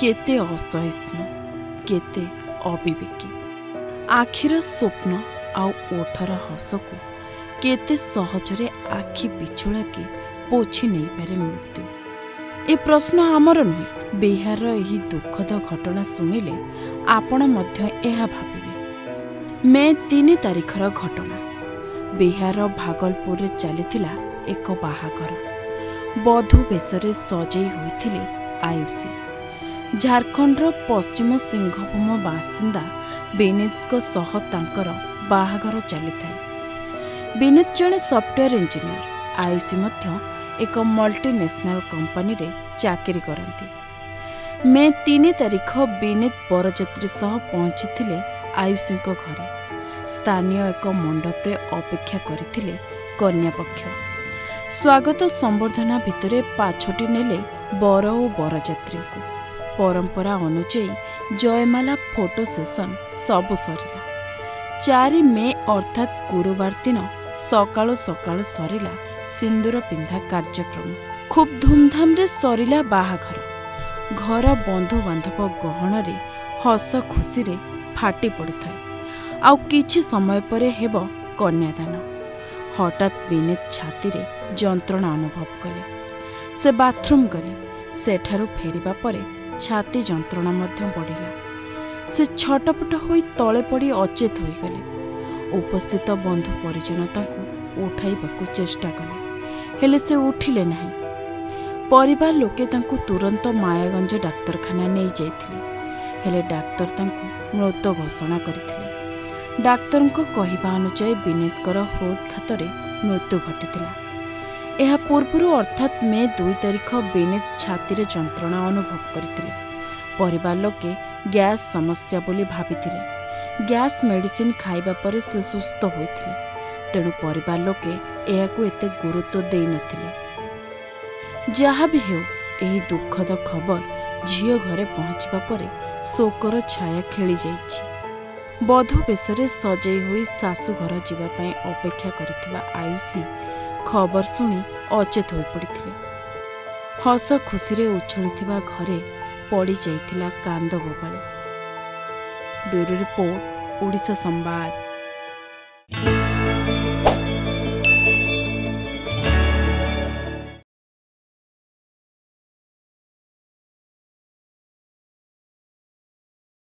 केते असहिष्णु केते अविवेकी आखिर स्वप्न आउ ओठर हसकु केते सहजरे आखि पिछुड़ाके पोछि नहीं पारे मृत्यु। ए प्रश्न आमर नुहे। बिहार यही दुखद घटना शुणिले आपण मध्य एहा भाविबे। मे 3 तारिखर घटना। बिहार भागलपुर चलीथिला एक बाहागर। बधू बेशरे सजई होइथिले आयुषी। झारखंडर पश्चिम सिंहभूम बासिंदा विनीत सह तांकर बाहागर चली थाए। विनीत जड़े सॉफ्टवेयर इंजीनियर, आयुषी मध्य एक मल्टीनेशनल कंपनी रे चाकरी करती। मे 3 तारिख विनीत बरजात्री सह पहुंची आयुषी घरे। स्थानीय एक मंडप रे अपेक्षा करथिले कन्या पक्ष। स्वागत संबर्धना भितरे पाछोटी नेले बर और बरजात्री को। परंपरा अनुଯାयी जयमाला फोटो सेशन सबु सरिला। 4 मे अर्थात गुरुवार दिन सकाळु सकाळु सरिला सिंदूर पिंधा कार्यक्रम। खूब धूमधाम रे सरिला बाहाघर। घर बंधु बांधव गहन रे हस खुशी रे फाटी पड़ुथाय। आउ किछि समय परे हेबो कन्यादान। हठात विनीत छाती रे जंत्रणा अनुभव कले। से बाथरूम गले। सेठारु फेरिबा परे छाती जंत्रणा मध्य बढ़िला। से छटपट होई तले पड़ी अचेत होई गले। उपस्थित बंधु परिजन तांकु उठाइबाकु चेष्टा कले, हेले से उठिले नाही। परिवार लोके तांकु तुरंत मायागंज डाक्तरखाना नहीं जाइथिले, हेले डाक्तर तांकु मृत घोषणा करथिले। डाक्तरको कहिबा अनुसार विनीतकर हृदघातरे मृत्यु घटिथिला। एहा पूर्वरु अर्थात मे 2 तारिख विनीत छाती रे जंत्रणा अनुभव करथिले। परिवार लोके गैस समस्या बोली भाबिथिले। गैस मेडिसिन खाइबा परे से सुस्थ होइथिले। तेणु परिवार लोके एहाकु एते गुरुत्व देई नथिले। जहा भी हेउ एही दुखद खबर झियो घरे पहुंचबा परे शोकर छाया खेली जाइछि। बधू बेशरे सजई होई सासु घर जीवा पई अपेक्षा करथिबा आयुषी खबर सुनी अचेत होई पड़िथिले। हस खुशी रे उछळिथिबा घरे पड़ी जाइथिला कांद बोबाळी। ब्यूरो रिपोर्ट, ओडिशा संवाद।